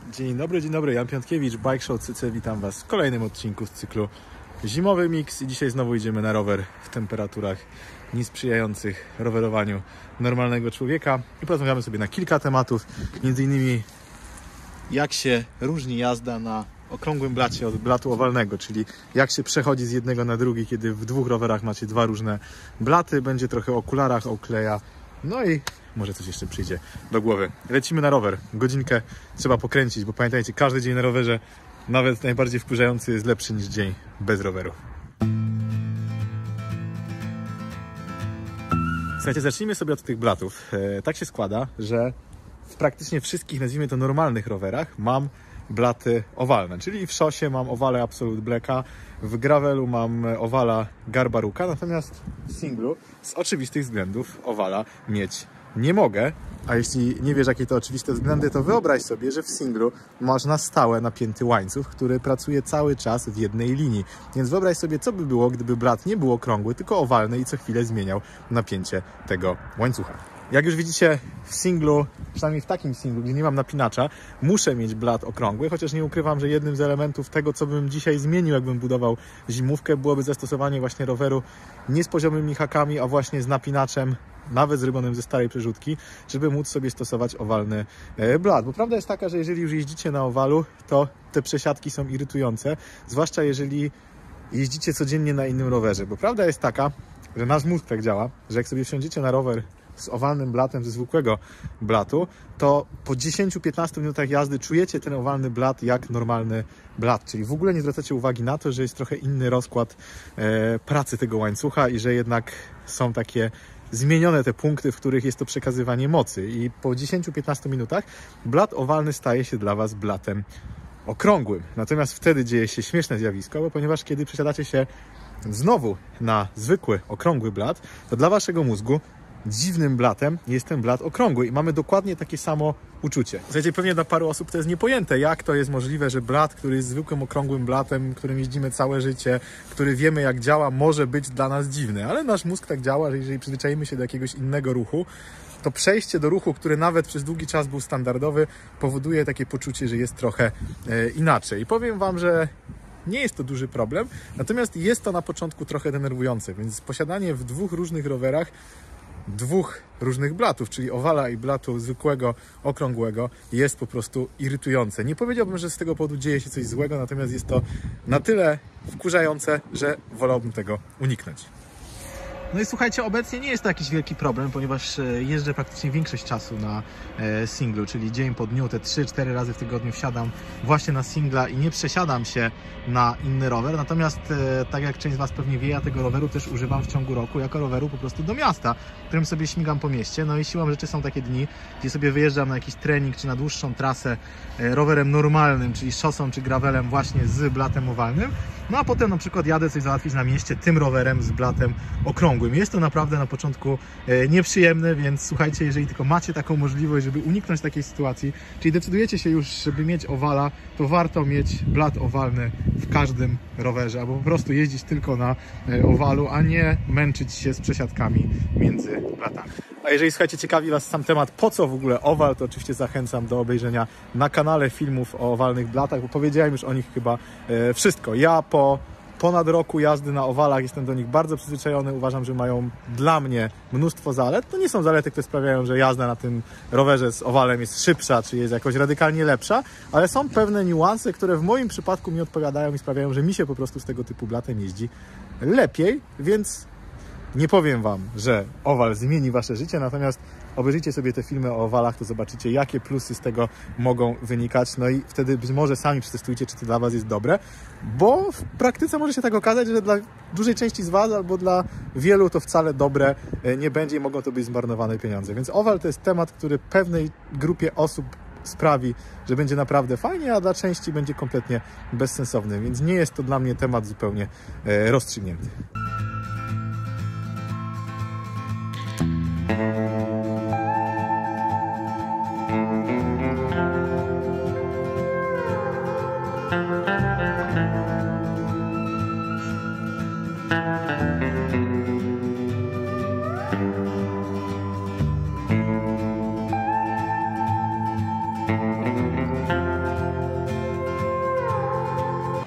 Dzień dobry, Jan Piątkiewicz, Bike Show CC, witam Was w kolejnym odcinku z cyklu Zimowy Mix i dzisiaj znowu idziemy na rower w temperaturach niesprzyjających rowerowaniu normalnego człowieka i porozmawiamy sobie na kilka tematów, między innymi jak się różni jazda na okrągłym blacie od blatu owalnego, czyli jak się przechodzi z jednego na drugi, kiedy w dwóch rowerach macie dwa różne blaty, będzie trochę o okularach, o kleja, no i może coś jeszcze przyjdzie do głowy. Lecimy na rower. Godzinkę trzeba pokręcić, bo pamiętajcie, każdy dzień na rowerze, nawet najbardziej wkurzający, jest lepszy niż dzień bez roweru. Słuchajcie, zacznijmy sobie od tych blatów. Tak się składa, że w praktycznie wszystkich, nazwijmy to, normalnych rowerach mam blaty owalne, czyli w szosie mam owale Absolute Blacka, w gravelu mam owala Garbaruka, natomiast w singlu z oczywistych względów owala mieć nie mogę. A jeśli nie wiesz, jakie to oczywiste względy, to wyobraź sobie, że w singlu masz na stałe napięty łańcuch, który pracuje cały czas w jednej linii. Więc wyobraź sobie, co by było, gdyby blat nie był okrągły, tylko owalny i co chwilę zmieniał napięcie tego łańcucha. Jak już widzicie, w singlu, przynajmniej w takim singlu, gdzie nie mam napinacza, muszę mieć blat okrągły, chociaż nie ukrywam, że jednym z elementów tego, co bym dzisiaj zmienił, jakbym budował zimówkę, byłoby zastosowanie właśnie roweru nie z poziomymi hakami, a właśnie z napinaczem, nawet zrobionym ze starej przerzutki, żeby móc sobie stosować owalny blat. Bo prawda jest taka, że jeżeli już jeździcie na owalu, to te przesiadki są irytujące, zwłaszcza jeżeli jeździcie codziennie na innym rowerze. Bo prawda jest taka, że nasz mózg tak działa, że jak sobie wsiądziecie na rower z owalnym blatem, ze zwykłego blatu, to po 10-15 minutach jazdy czujecie ten owalny blat jak normalny blat, czyli w ogóle nie zwracacie uwagi na to, że jest trochę inny rozkład pracy tego łańcucha i że jednak są takie zmienione te punkty, w których jest to przekazywanie mocy i po 10-15 minutach blat owalny staje się dla Was blatem okrągłym. Natomiast wtedy dzieje się śmieszne zjawisko, bo ponieważ kiedy przesiadacie się znowu na zwykły, okrągły blat, to dla Waszego mózgu dziwnym blatem jest ten blat okrągły i mamy dokładnie takie samo uczucie. Słuchajcie, pewnie dla paru osób to jest niepojęte, jak to jest możliwe, że blat, który jest zwykłym, okrągłym blatem, którym jeździmy całe życie, który wiemy jak działa, może być dla nas dziwny. Ale nasz mózg tak działa, że jeżeli przyzwyczajimy się do jakiegoś innego ruchu, to przejście do ruchu, który nawet przez długi czas był standardowy, powoduje takie poczucie, że jest trochę inaczej. I powiem Wam, że nie jest to duży problem, natomiast jest to na początku trochę denerwujące, więc posiadanie w dwóch różnych rowerach dwóch różnych blatów, czyli owala i blatu zwykłego, okrągłego, jest po prostu irytujące. Nie powiedziałbym, że z tego powodu dzieje się coś złego, natomiast jest to na tyle wkurzające, że wolałbym tego uniknąć. No i słuchajcie, obecnie nie jest to jakiś wielki problem, ponieważ jeżdżę praktycznie większość czasu na singlu, czyli dzień po dniu, te 3-4 razy w tygodniu wsiadam właśnie na singla i nie przesiadam się na inny rower. Natomiast tak jak część z Was pewnie wie, ja tego roweru też używam w ciągu roku jako roweru po prostu do miasta, którym sobie śmigam po mieście. No i siłą rzeczy są takie dni, gdzie sobie wyjeżdżam na jakiś trening czy na dłuższą trasę rowerem normalnym, czyli szosą czy gravelem właśnie z blatem owalnym. No a potem na przykład jadę coś załatwić na mieście tym rowerem z blatem okrągłym. Jest to naprawdę na początku nieprzyjemne, więc słuchajcie, jeżeli tylko macie taką możliwość, żeby uniknąć takiej sytuacji, czyli decydujecie się już, żeby mieć owala, to warto mieć blat owalny w każdym rowerze, albo po prostu jeździć tylko na owalu, a nie męczyć się z przesiadkami między blatami. A jeżeli, słuchajcie, ciekawi Was sam temat, po co w ogóle owal, to oczywiście zachęcam do obejrzenia na kanale filmów o owalnych blatach, bo powiedziałem już o nich chyba wszystko. Ja po ponad roku jazdy na owalach jestem do nich bardzo przyzwyczajony. Uważam, że mają dla mnie mnóstwo zalet. To nie są zalety, które sprawiają, że jazda na tym rowerze z owalem jest szybsza, czy jest jakoś radykalnie lepsza, ale są pewne niuanse, które w moim przypadku mi odpowiadają i sprawiają, że mi się po prostu z tego typu blatem jeździ lepiej, więc nie powiem Wam, że owal zmieni Wasze życie, natomiast obejrzyjcie sobie te filmy o owalach, to zobaczycie, jakie plusy z tego mogą wynikać, no i wtedy być może sami przetestujcie, czy to dla Was jest dobre, bo w praktyce może się tak okazać, że dla dużej części z Was albo dla wielu to wcale dobre nie będzie i mogą to być zmarnowane pieniądze. Więc owal to jest temat, który pewnej grupie osób sprawi, że będzie naprawdę fajnie, a dla części będzie kompletnie bezsensowny, więc nie jest to dla mnie temat zupełnie rozstrzygnięty.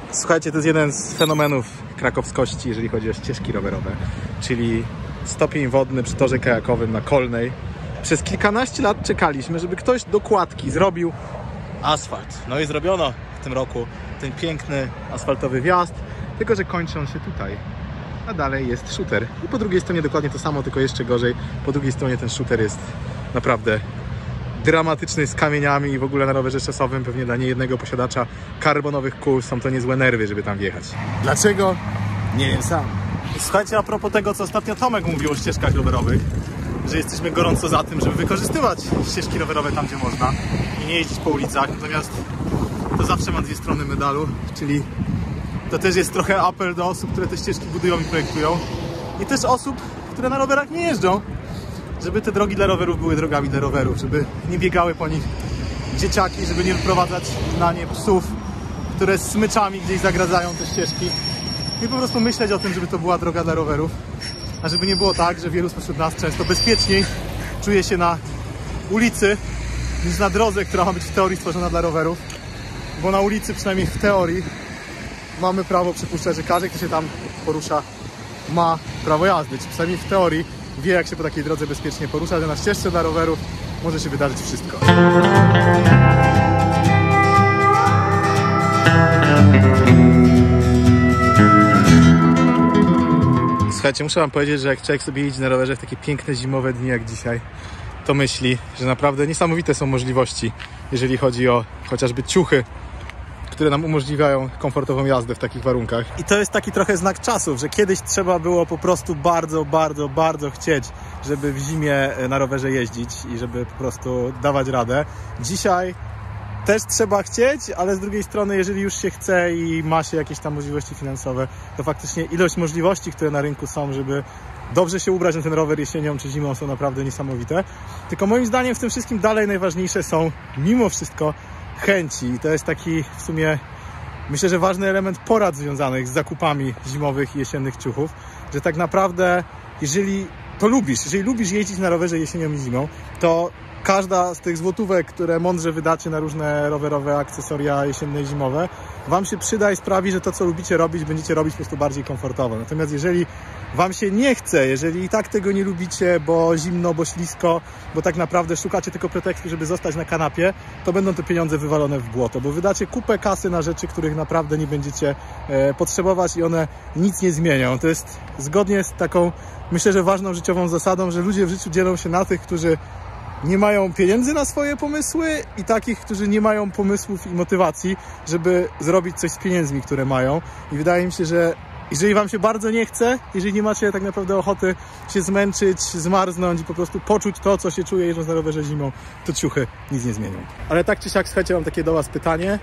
Słuchajcie, to jest jeden z fenomenów krakowskości, jeżeli chodzi o ścieżki rowerowe, czyli stopień wodny przy torze kajakowym na Kolnej. Przez kilkanaście lat czekaliśmy, żeby ktoś do kładki zrobił asfalt. No i zrobiono w tym roku ten piękny asfaltowy wjazd, tylko że kończy on się tutaj, a dalej jest shooter. I po drugiej stronie dokładnie to samo, tylko jeszcze gorzej. Po drugiej stronie ten shooter jest naprawdę dramatyczny, z kamieniami i w ogóle na rowerze czasowym pewnie dla niejednego posiadacza karbonowych kół są to niezłe nerwy, żeby tam wjechać. Dlaczego? Nie wiem sam. Słuchajcie, a propos tego, co ostatnio Tomek mówił o ścieżkach rowerowych, że jesteśmy gorąco za tym, żeby wykorzystywać ścieżki rowerowe tam, gdzie można i nie jeździć po ulicach, natomiast to zawsze ma dwie strony medalu, czyli to też jest trochę apel do osób, które te ścieżki budują i projektują i też osób, które na rowerach nie jeżdżą, żeby te drogi dla rowerów były drogami dla rowerów, żeby nie biegały po nich dzieciaki, żeby nie wyprowadzać na nie psów, które z smyczami gdzieś zagradzają te ścieżki i po prostu myśleć o tym, żeby to była droga dla rowerów, a żeby nie było tak, że wielu spośród nas często bezpieczniej czuje się na ulicy niż na drodze, która ma być w teorii stworzona dla rowerów, bo na ulicy, przynajmniej w teorii, mamy prawo przypuszczać, że każdy, kto się tam porusza, ma prawo jazdy, czy przynajmniej w teorii wie, jak się po takiej drodze bezpiecznie porusza, że na ścieżce dla rowerów może się wydarzyć wszystko. Słuchajcie, muszę wam powiedzieć, że jak człowiek sobie jeździ na rowerze w takie piękne zimowe dni jak dzisiaj, to myśli, że naprawdę niesamowite są możliwości, jeżeli chodzi o chociażby ciuchy, które nam umożliwiają komfortową jazdę w takich warunkach. I to jest taki trochę znak czasów, że kiedyś trzeba było po prostu bardzo chcieć, żeby w zimie na rowerze jeździć i żeby po prostu dawać radę. Dzisiaj też trzeba chcieć, ale z drugiej strony, jeżeli już się chce i ma się jakieś tam możliwości finansowe, to faktycznie ilość możliwości, które na rynku są, żeby dobrze się ubrać na ten rower jesienią czy zimą, są naprawdę niesamowite. Tylko moim zdaniem w tym wszystkim dalej najważniejsze są mimo wszystko chęci. I to jest taki w sumie, myślę, że ważny element porad związanych z zakupami zimowych i jesiennych ciuchów, że tak naprawdę jeżeli lubisz jeździć na rowerze jesienią i zimą, to każda z tych złotówek, które mądrze wydacie na różne rowerowe akcesoria jesienne i zimowe, wam się przyda i sprawi, że to, co lubicie robić, będziecie robić po prostu bardziej komfortowo. Natomiast jeżeli wam się nie chce, jeżeli i tak tego nie lubicie, bo zimno, bo ślisko, bo tak naprawdę szukacie tylko pretekstu, żeby zostać na kanapie, to będą te pieniądze wywalone w błoto, bo wydacie kupę kasy na rzeczy, których naprawdę nie będziecie potrzebować i one nic nie zmienią. To jest zgodnie z taką, myślę, że ważną życiową zasadą, że ludzie w życiu dzielą się na tych, którzy nie mają pieniędzy na swoje pomysły i takich, którzy nie mają pomysłów i motywacji, żeby zrobić coś z pieniędzmi, które mają. I wydaje mi się, że jeżeli wam się bardzo nie chce, jeżeli nie macie tak naprawdę ochoty się zmęczyć, zmarznąć i po prostu poczuć to, co się czuje jeżdżąc na rowerze zimą, to ciuchy nic nie zmienią. Ale tak czy siak, słuchajcie, mam takie do was pytanie.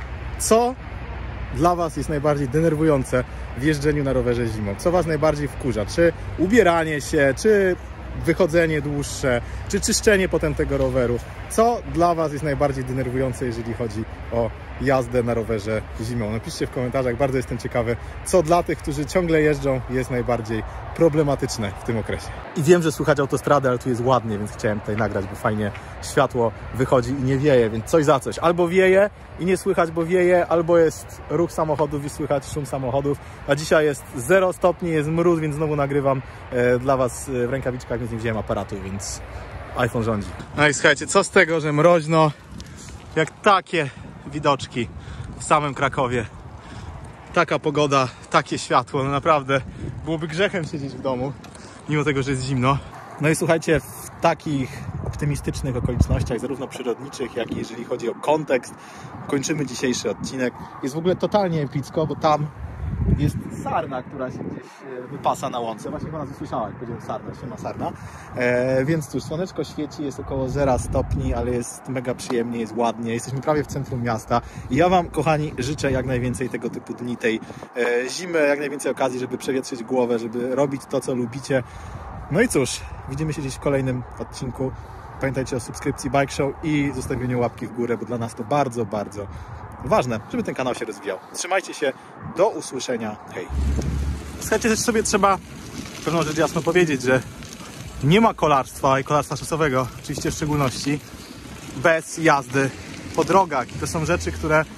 Co dla was jest najbardziej denerwujące w jeżdżeniu na rowerze zimą? Co was najbardziej wkurza? Czy ubieranie się, czy wychodzenie dłuższe, czy czyszczenie potem tego roweru? Co dla was jest najbardziej denerwujące, jeżeli chodzi o jazdę na rowerze zimą? Napiszcie w komentarzach, bardzo jestem ciekawy, co dla tych, którzy ciągle jeżdżą, jest najbardziej problematyczne w tym okresie. I wiem, że słuchać autostrady, ale tu jest ładnie, więc chciałem tutaj nagrać, bo fajnie światło wychodzi i nie wieje, więc coś za coś. Albo wieje i nie słychać, bo wieje, albo jest ruch samochodów i słychać szum samochodów, a dzisiaj jest 0 stopni, jest mróz, więc znowu nagrywam dla was w rękawiczkach, więc nie wziąłem aparatu, więc iPhone rządzi. No i słuchajcie, co z tego, że mroźno, jak takie widoczki w samym Krakowie. Taka pogoda, takie światło, no naprawdę byłoby grzechem siedzieć w domu, mimo tego, że jest zimno. No i słuchajcie, w takich optymistycznych okolicznościach, zarówno przyrodniczych, jak i jeżeli chodzi o kontekst, kończymy dzisiejszy odcinek. Jest w ogóle totalnie epicko, bo tam jest sarna, która się gdzieś wypasa na łące. Właśnie chyba nas usłyszała, jak powiedziałem sarna, się ma sarna. Więc cóż, słoneczko świeci, jest około 0 stopni, ale jest mega przyjemnie, jest ładnie. Jesteśmy prawie w centrum miasta. I ja wam, kochani, życzę jak najwięcej tego typu dni, tej zimy, jak najwięcej okazji, żeby przewietrzyć głowę, żeby robić to, co lubicie. No i cóż, widzimy się dziś w kolejnym odcinku. Pamiętajcie o subskrypcji Bike Show i zostawieniu łapki w górę, bo dla nas to bardzo, bardzo ważne, żeby ten kanał się rozwijał. Trzymajcie się, do usłyszenia, hej! Słuchajcie, też sobie trzeba pewną rzecz jasno powiedzieć, że nie ma kolarstwa i kolarstwa szosowego, oczywiście w szczególności, bez jazdy po drogach. I to są rzeczy, które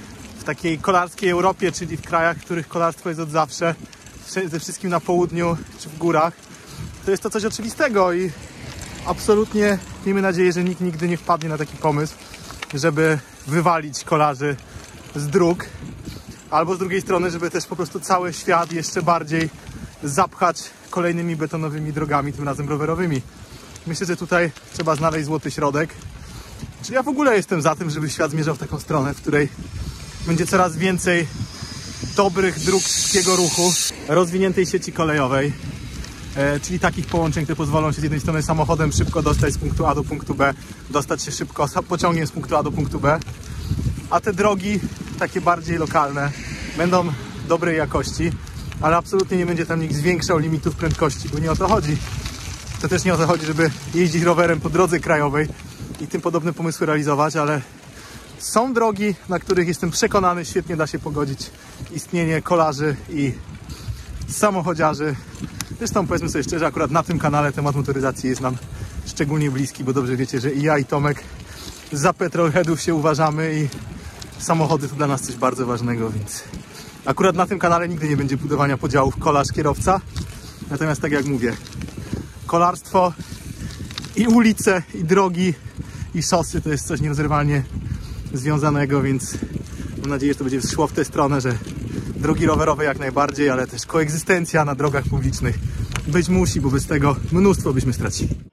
w takiej kolarskiej Europie, czyli w krajach, w których kolarstwo jest od zawsze, ze wszystkim na południu czy w górach, to jest to coś oczywistego i absolutnie miejmy nadzieję, że nikt nigdy nie wpadnie na taki pomysł, żeby wywalić kolarzy z dróg, albo z drugiej strony, żeby też po prostu cały świat jeszcze bardziej zapchać kolejnymi betonowymi drogami, tym razem rowerowymi. Myślę, że tutaj trzeba znaleźć złoty środek. Czyli ja w ogóle jestem za tym, żeby świat zmierzał w taką stronę, w której będzie coraz więcej dobrych dróg szybkiego ruchu, rozwiniętej sieci kolejowej, czyli takich połączeń, które pozwolą się z jednej strony samochodem szybko dostać z punktu A do punktu B, dostać się szybko pociągiem z punktu A do punktu B, a te drogi takie bardziej lokalne będą dobrej jakości, ale absolutnie nie będzie tam nikt zwiększał limitów prędkości, bo nie o to chodzi. To też nie o to chodzi, żeby jeździć rowerem po drodze krajowej i tym podobne pomysły realizować, ale są drogi, na których jestem przekonany, świetnie da się pogodzić istnienie kolarzy i samochodziarzy. Zresztą powiedzmy sobie szczerze, akurat na tym kanale temat motoryzacji jest nam szczególnie bliski, bo dobrze wiecie, że i ja, i Tomek za petrolheadów się uważamy i samochody to dla nas coś bardzo ważnego, więc akurat na tym kanale nigdy nie będzie budowania podziałów kolarz-kierowca. Natomiast tak jak mówię, kolarstwo i ulice, i drogi, i szosy to jest coś nierozerwalnie związanego, więc mam nadzieję, że to będzie szło w tę stronę, że drogi rowerowe jak najbardziej, ale też koegzystencja na drogach publicznych być musi, bo bez tego mnóstwo byśmy stracili.